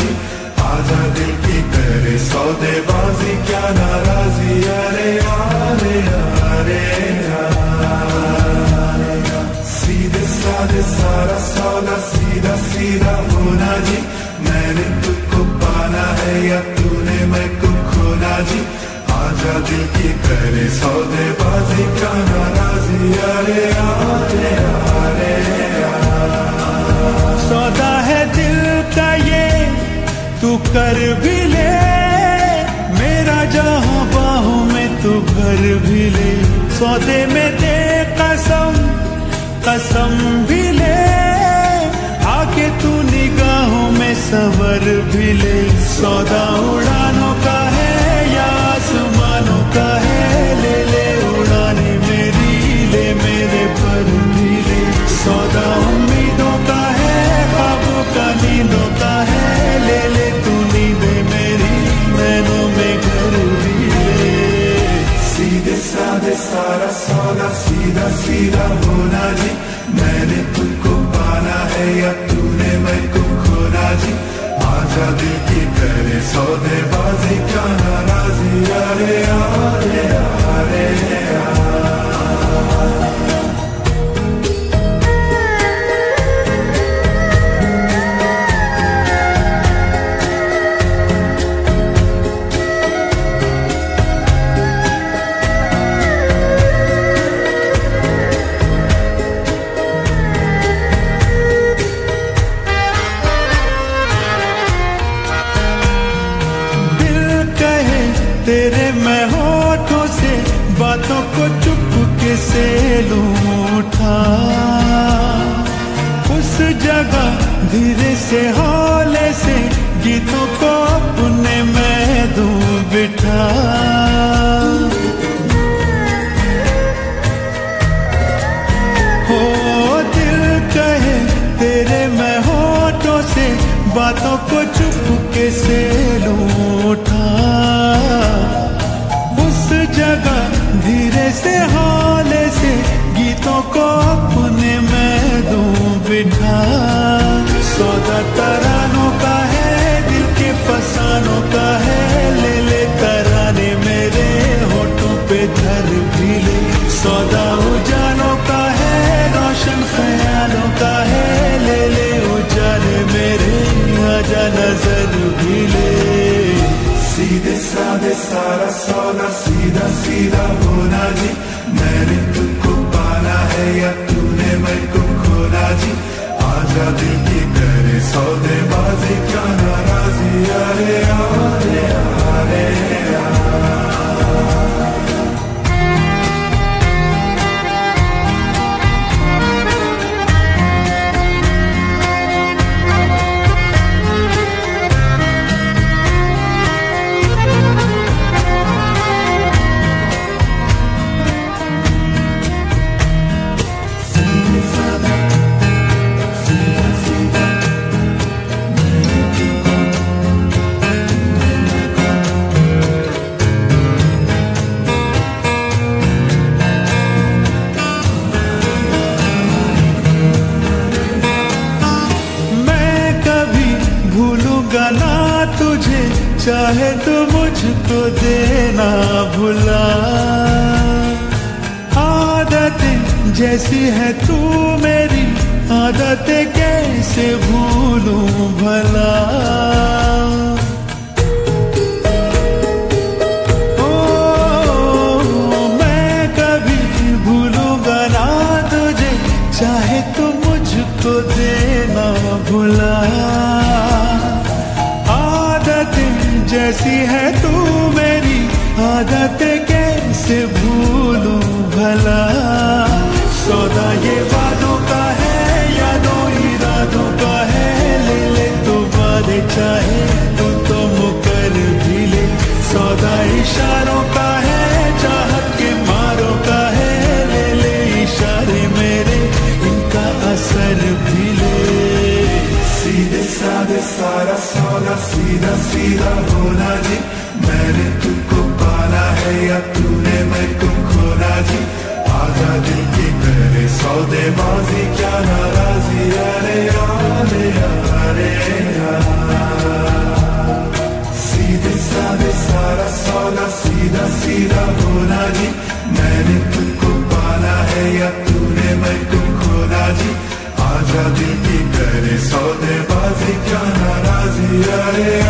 जी, आजा दिल की करे सौदेबाजी, क्या नाराजी, अरे यारे यारे सीधे साधे सारा सौदा, सीधा सीधा होना जी, मैंने तुझको पाना है या तूने मैं को खोना जी, आजा दिल की करे सौदेबाजी, क्या नाराजी, अरे यारे यारे सौदा है दिल का ये तू कर भी ले, मेरा जहां बाहों में तू भर भी ले, सौदे में दे कसम कसम भी ले, आके तू निगाहों में सवर भी ले, सौदा उड़ानों का है या आसमानों का है, ले ले उड़ाने मेरी, ले मेरे पर भी ले, सौदा उम्मीदों का है, ख्वाबों का नींदों का है, ले ले तू नींदे मेरी, नैनों में घर भी ले, सीधे साधे सारा सौदा, सीधा सीधा होना जी, मैंने तुझको पाना है या तूने मैं को खोना जी, आजा दिल की करे सौदेबाजी, क्या नाराजी, अरे यारे यारे तेरे मैं होठों से बातों को चुपके से लूं उठा, उस जगह धीरे से हौले से गीतों को अपने मैं दूं बिठा, हो दिल कहे तेरे मैं होठों से बातों को चुपके से लूं उठा, उस जगह धीरे से हौले से गीतों को अपने मैं दूं बिठा, सौदा तरानों का है, दिल के फसानों का है, ले ले तराने मेरे होठों पे धर भी ले, सौदा उजालों का है, रोशन ख्यालों का है, ले ले उजाले मेरे, आजा नजर भी ले, सीधे साधे सारा सौदा, सीधा सीधा होना जी, मैंने तुझको पाना है या तूने मैं को खोना जी, आजा दिल की करे सौदेबाजी, क्या नाराजी, अरे यारे यारे चाहे तो मुझको देना भुला, आदतें जैसी है तू मेरी, आदतें कैसे भूलूं भला, ओ मैं कभी भूलूंगा ना तुझे, चाहे तो मुझको देना भुला, जैसी है तू मेरी, आदतें कैसे भूलूं भला, सौदा ये वादों का है, यादों इरादों का है, ले ले तो वादे चाहे तू तो मुकर भी ले, सौदा इशारों का है, चाहत के मारों का है, ले ले इशारे मेरे, इनका असर भी ले, सीधे साधे सारा सौदा, सीधा सीधा होना जी, मैंने तुझको पाना है या तूने मैं को खोना जी, आजा दिल की करे सौदेबाजी, क्या नाराजी, अरे यारे यारे यारे सिया रे